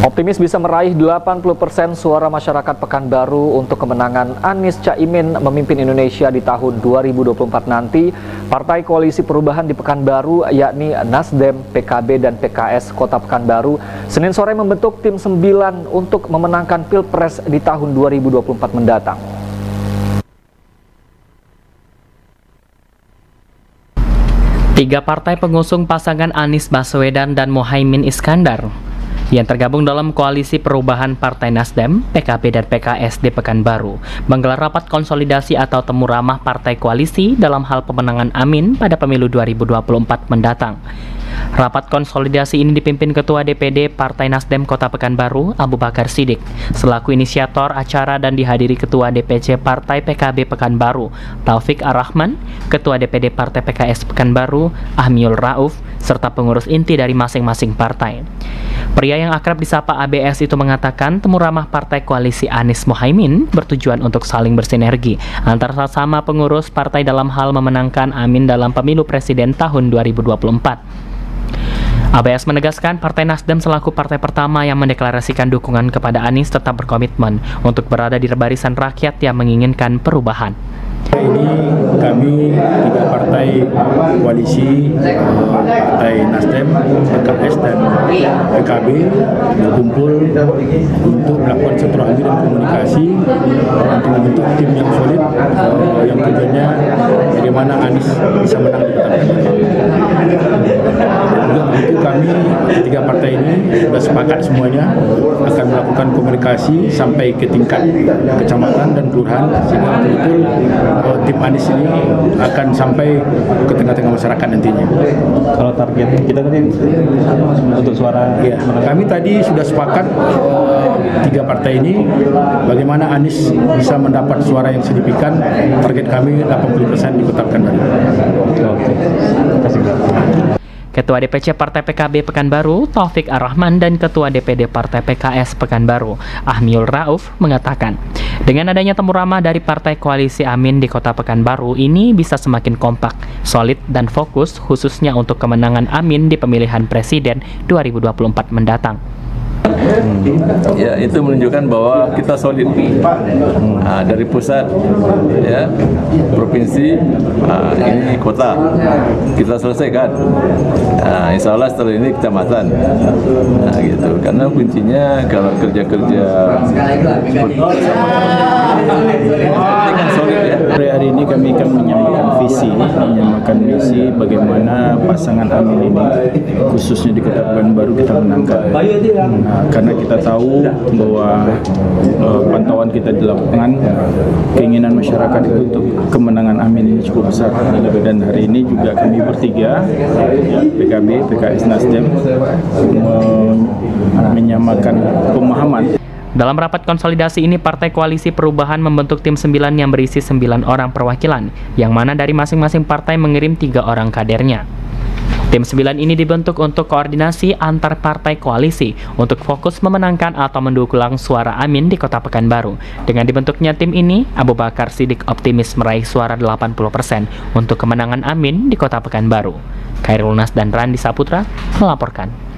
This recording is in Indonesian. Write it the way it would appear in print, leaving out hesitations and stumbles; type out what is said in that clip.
Optimis bisa meraih 80% suara masyarakat Pekanbaru untuk kemenangan Anies Caimin memimpin Indonesia di tahun 2024 nanti. Partai Koalisi Perubahan di Pekanbaru yakni Nasdem, PKB, dan PKS Kota Pekanbaru Senin sore membentuk tim 9 untuk memenangkan Pilpres di tahun 2024 mendatang. Tiga partai pengusung pasangan Anies Baswedan dan Mohaimin Iskandar yang tergabung dalam Koalisi Perubahan Partai Nasdem, PKB, dan PKS di Pekanbaru menggelar rapat konsolidasi atau temu ramah partai koalisi dalam hal pemenangan Amin pada pemilu 2024 mendatang. Rapat konsolidasi ini dipimpin Ketua DPD Partai Nasdem Kota Pekanbaru, Abu Bakar Siddiq, selaku inisiator acara, dan dihadiri Ketua DPC Partai PKB Pekanbaru, Taufik Ar-Rahman, Ketua DPD Partai PKS Pekanbaru, Ahmiul Rauf, serta pengurus inti dari masing-masing partai. Pria yang akrab disapa ABS itu mengatakan temu ramah partai koalisi Anies Mohaimin bertujuan untuk saling bersinergi antar sesama pengurus partai dalam hal memenangkan Amin dalam pemilu presiden tahun 2024. ABS menegaskan Partai Nasdem selaku partai pertama yang mendeklarasikan dukungan kepada Anies tetap berkomitmen untuk berada di barisan rakyat yang menginginkan perubahan. Ini kami tiga partai koalisi, Partai Nasdem, PKS, dan PKB berkumpul untuk melakukan silaturahmi dan komunikasi untuk membentuk tim yang solid yang tujuannya bagaimana Anies bisa menang di Kota Pekanbaru. Untuk kami ketiga partai ini sudah sepakat semuanya akan melakukan komunikasi sampai ke tingkat kecamatan dan kelurahan sehingga betul-betul tim Anies ini akan sampai ke tengah-tengah masyarakat nantinya. Kalau target kita tadi untuk suara, ya, kami tadi sudah sepakat tiga partai ini bagaimana Anies bisa mendapat suara yang signifikan. Target kami 80% di Kota Pekanbaru. Oke. Terima kasih. Ketua DPC Partai PKB Pekanbaru, Taufik Ar-Rahman, dan Ketua DPD Partai PKS Pekanbaru, Ahmiul Rauf, mengatakan dengan adanya temu ramah dari Partai Koalisi Amin di Kota Pekanbaru ini bisa semakin kompak, solid, dan fokus khususnya untuk kemenangan Amin di pemilihan Presiden 2024 mendatang. Ya, itu menunjukkan bahwa kita solid dari pusat, ya, provinsi, ini kota kita selesaikan. Insya Allah setelah ini kecamatan, gitu. Karena kuncinya kalau kerja-kerja kan solid, ya. Hari ini kami akan menyamakan visi bagaimana pasangan Amin ini khususnya di Kota Pekanbaru kita menangkan. Karena kita tahu bahwa pantauan kita di lapangan, keinginan masyarakat itu untuk kemenangan Amin ini cukup besar. Dan hari ini juga kami bertiga, PKB, PKS, Nasdem, menyamakan pemahaman. Dalam rapat konsolidasi ini, Partai Koalisi Perubahan membentuk tim 9 yang berisi 9 orang perwakilan, yang mana dari masing-masing partai mengirim 3 orang kadernya. Tim 9 ini dibentuk untuk koordinasi antar partai koalisi untuk fokus memenangkan atau mendulang suara Amin di Kota Pekanbaru. Dengan dibentuknya tim ini, Abu Bakar Siddiq optimis meraih suara 80% untuk kemenangan Amin di Kota Pekanbaru. Khairul Nas dan Randi Saputra melaporkan.